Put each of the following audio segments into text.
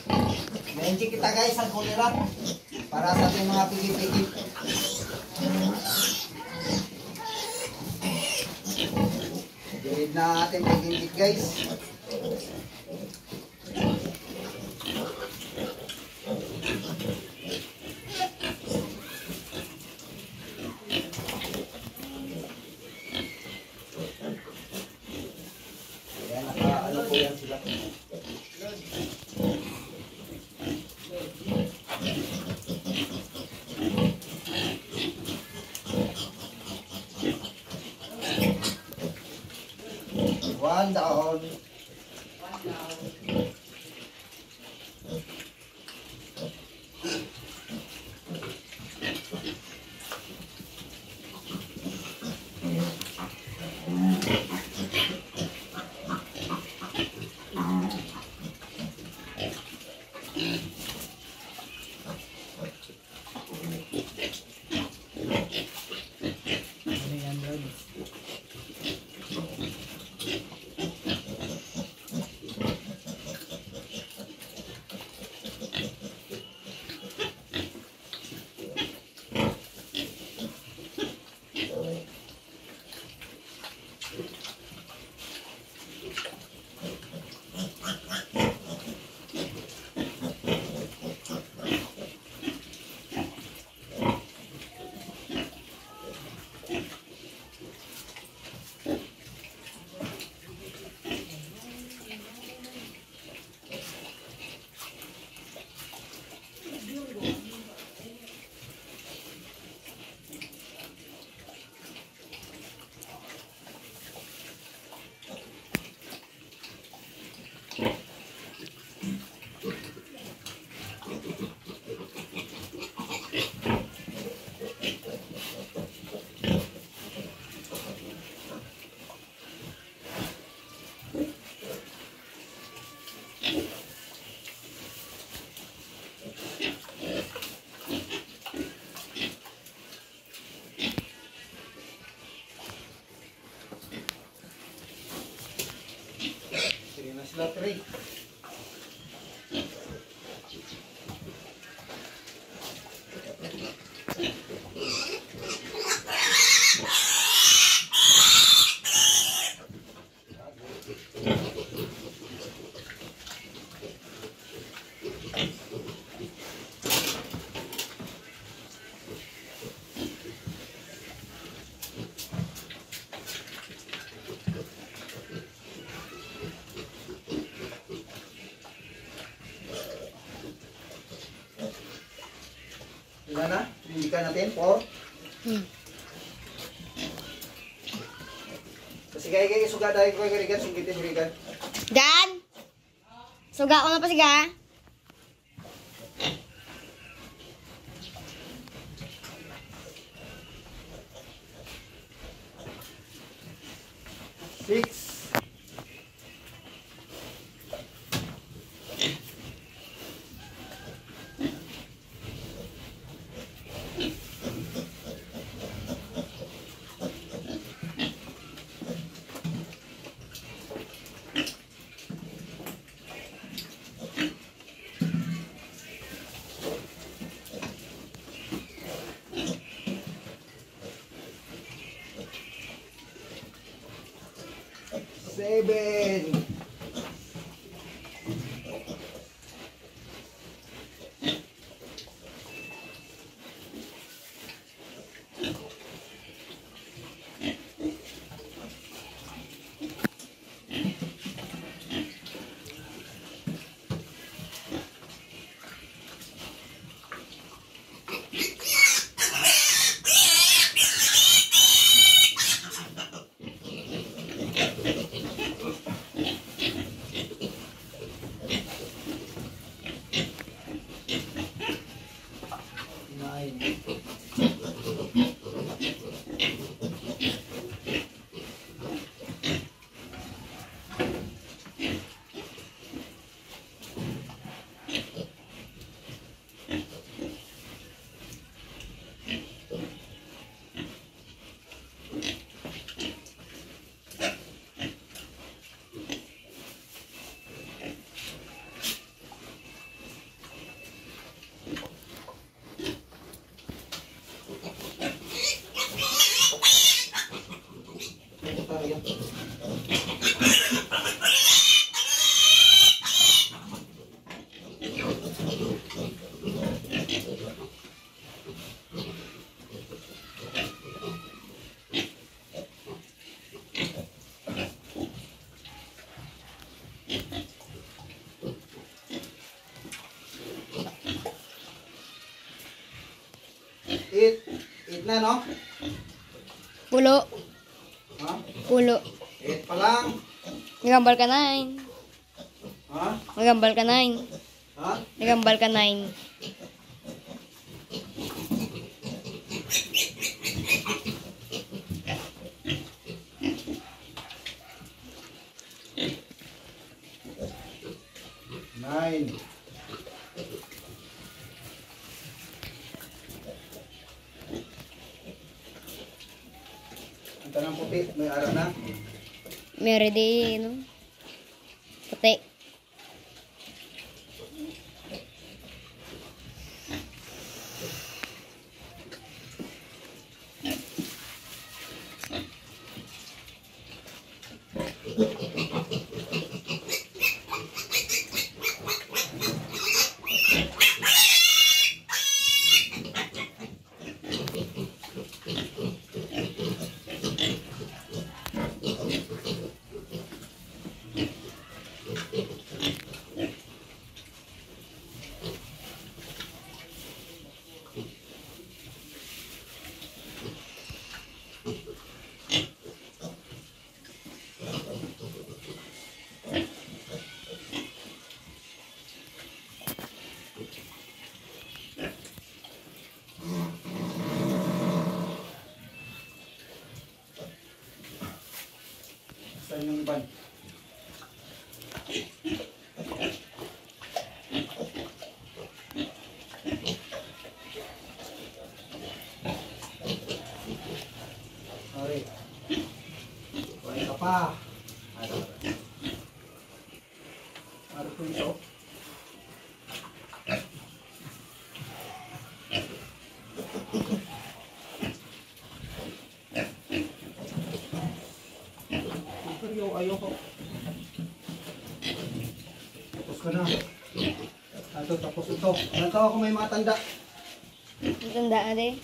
Nainji kita guys ang kulira para sa ating mga pigit-pigit. Gilid na ating pigit guys. Ayan, naka-ano po yan sila. One down. Lottery. Ilan na? Hindikan natin, 4. Kasi gaya suga dahil ko yung rigan, singgitin yung rigan. Dan! Suga ko na pa siga. Six. Seven. Eat. Eat na, no? Pulo. Ha? Pulo. Eat pa lang. Nagambal ka 9. Ha? Nagambal ka 9. Ha? Nagambal ka 9. Nine. Ang tanang puti, may araw na. Meron din, no? Puti. Saan yung iban? Sorry. Kuhay ka pa. Ano po ito? Ayoko. Tapos ka na. Ito, tapos ito. Nagtawa ko may matanda. Matanda na din.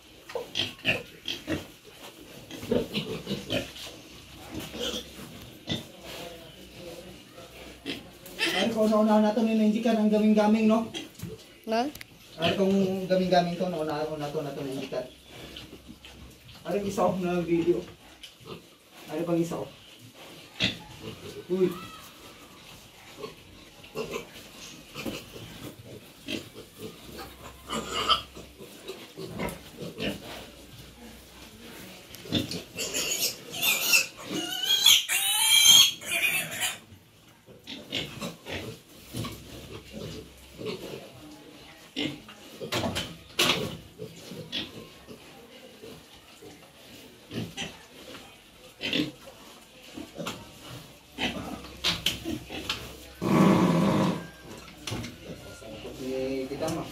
Ano kung nauna na ito, ninjikan ang gaming-gaming, no? No? Ano kung gaming-gaming to, nauna na ito, ninjikan. Ano yung isa na video? Ano pang isa ko? Uy! Kita mo.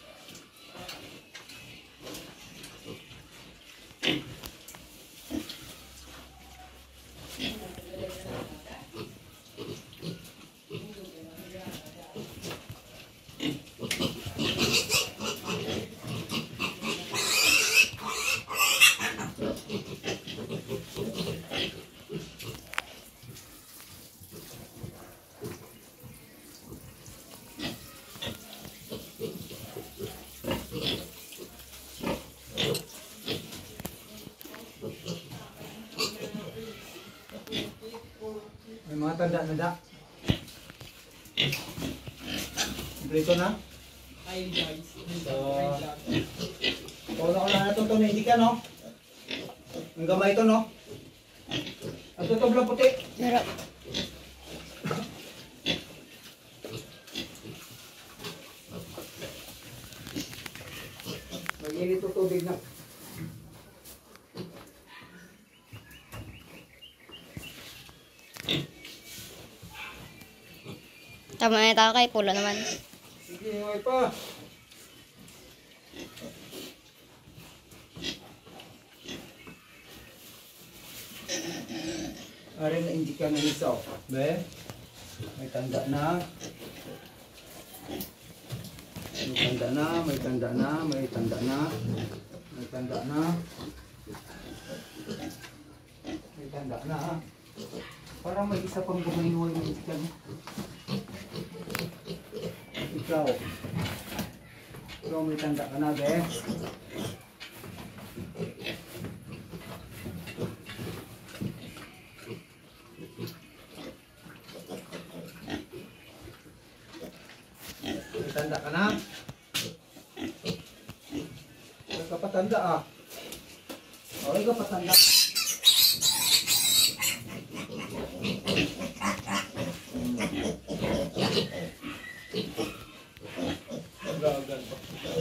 May mga tanda na da. Prito na. Hi guys. So, na itong ito na hindi ka, no? Ang gamay ito, no? At ito blang puti. Sarap. Mag-init ito tubig na. Tama na tayo kay pulo naman. Sige, ngay pa. Ari na indika na isa. Be? May tanda na. May tanda na, may tanda na, may tanda na. May tanda na. May tanda na. Parang may isa pang gumayuhay ng indika. Ikaw. Ikaw may tanda ka na, be. tanda ka na. Huwag ka patanda ah. Huwag ka patanda. Gagal pa.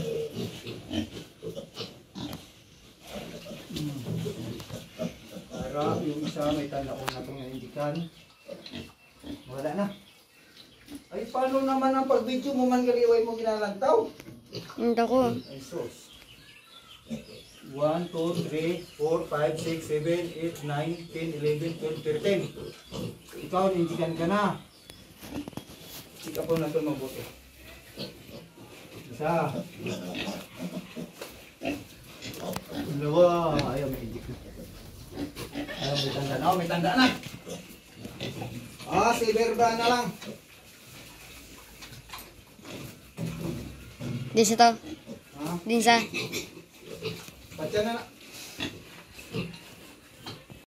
Para yung isa may tanda ko na itong naindikan. Wala na. Ay, paano naman ang pag-video mo man kaliway mo ginalantaw? Hindi ko. Ay, sus. 1, 2, 3, 4, 5, 6, 7, 8, 9, 10, 11, 12, 13. Ikaw, naindikan ka na. Ikaw po na ito mabuti. Isa. Dalawa. Ayaw, may indik na. Ayaw, may tanda na. Oh, may tanda na. Si Verba na lang. Din sa to. Ha? Din sa. Patya na na.